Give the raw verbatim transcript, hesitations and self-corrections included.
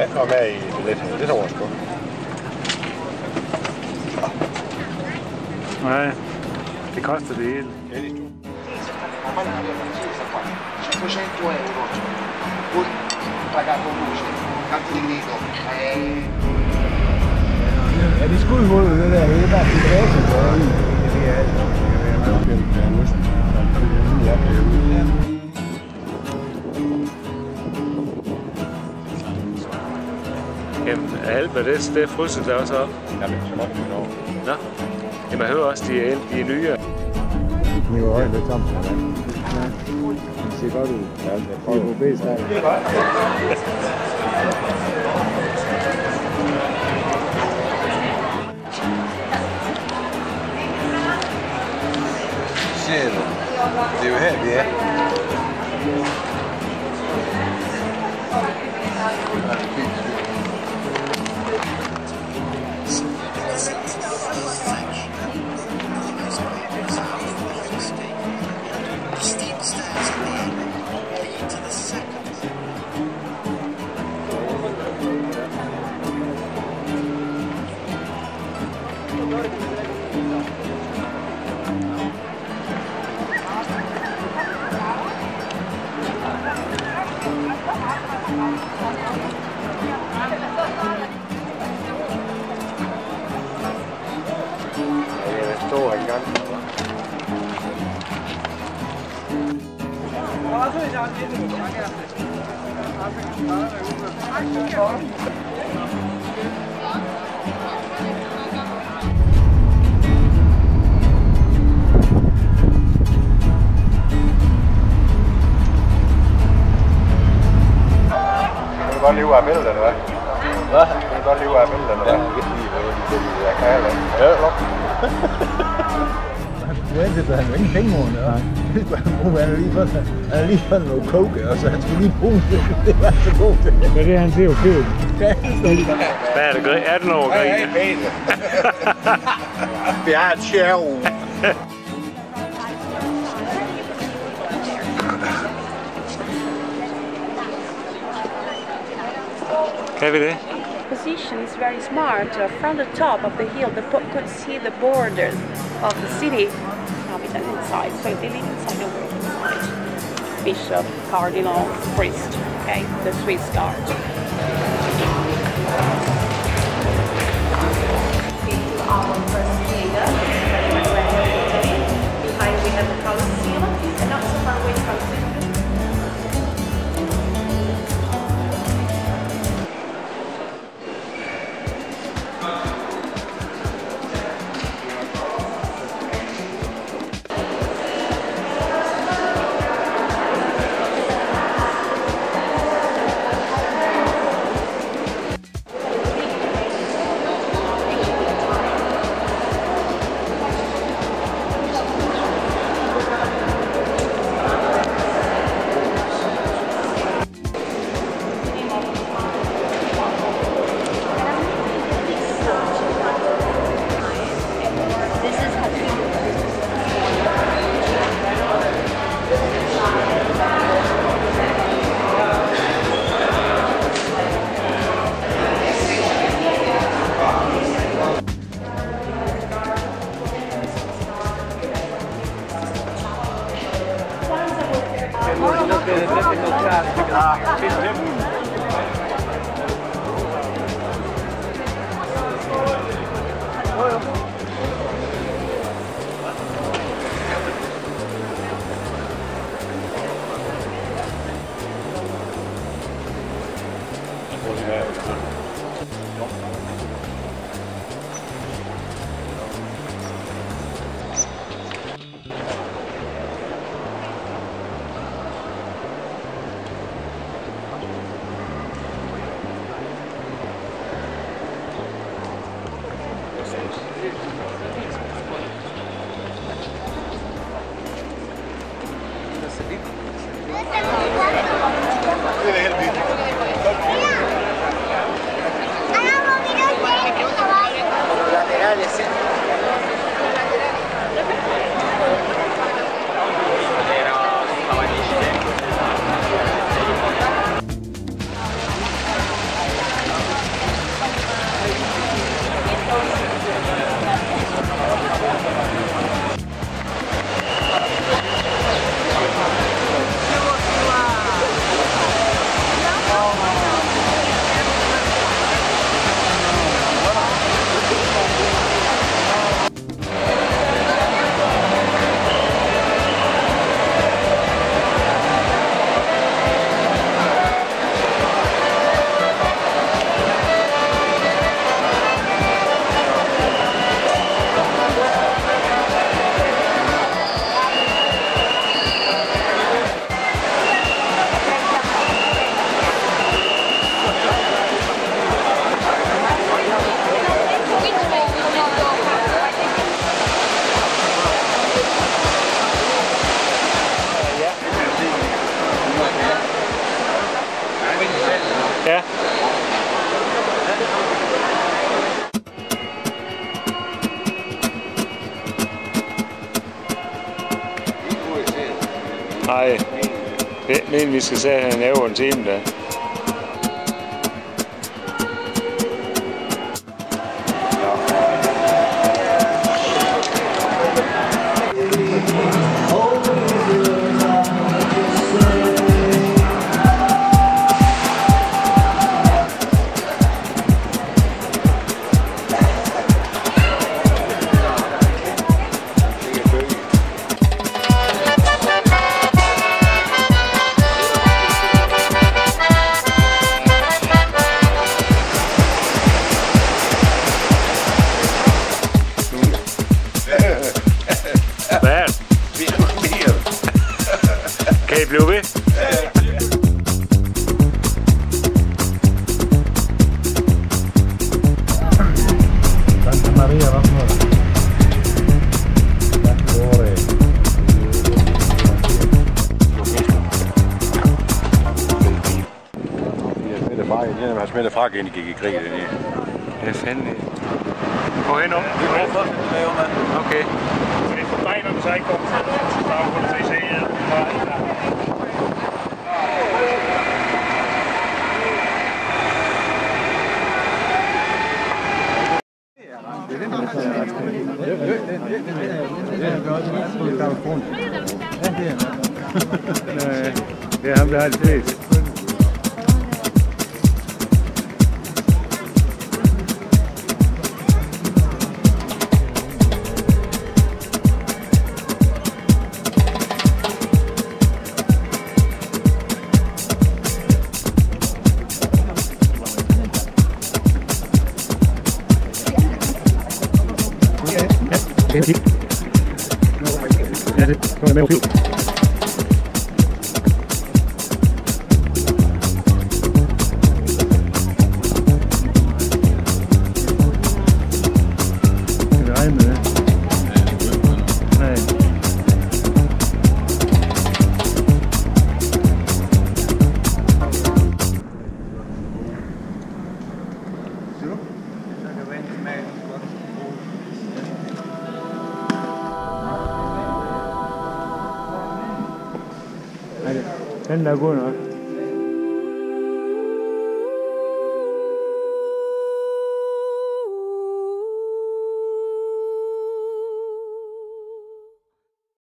ikke komme med i lidt, lidt overskud. Nej, det koster det hele. cinquecento euro poi pagato luce, canto di grito. Er det skudhullet, det der hele, der er tilbage til det? Det er Jamen, alt med det, det fryser sig også op. Jamen, så nok vi når. Nå, jamen, jeg hører også, de er, de er nye. De kniver øjne lidt sammen. Det ser godt ud. Ja, det er på B-start. Ser du? Det er jo her, vi er. Kan du godt lide at melde, eller hvad? Hvad? Kan du godt lide at melde, eller hvad? Ja, jeg kan heller ikke. Ja, Du er ikke, han jo ingen penge over det. Han havde lige fået, han havde lige fået noget coke, og så han skulle lige bruge det. Det var så godt det. Hvad er det, han siger jo køb? Hvad er det? Er det noget grin? Vi har et sjov. Kan vi det? Position is very smart. Uh, from the top of the hill, the po could see the borders of the city. Now we done inside, so they live inside the world inside. Bishop, cardinal, priest. Okay, the Swiss guard. Into our first theater, behind we have the Colosseum, and not so far away from the I don't know. Ja. Nej, men vi skal se, at han er over en time der. Hvad? Kan I blive ved? Santa Maria Ramona. Han smittede fra igen, gik i krig dernede. Hvad fanden er det? Gå hen om. Okay. Så det er for mig, når du så ikke kommer til at starte på det, så I ser, Det er ham, der har det flest. Ja, det kommer med at flyve. Kan det regne med det? Nej. Den der er god nok.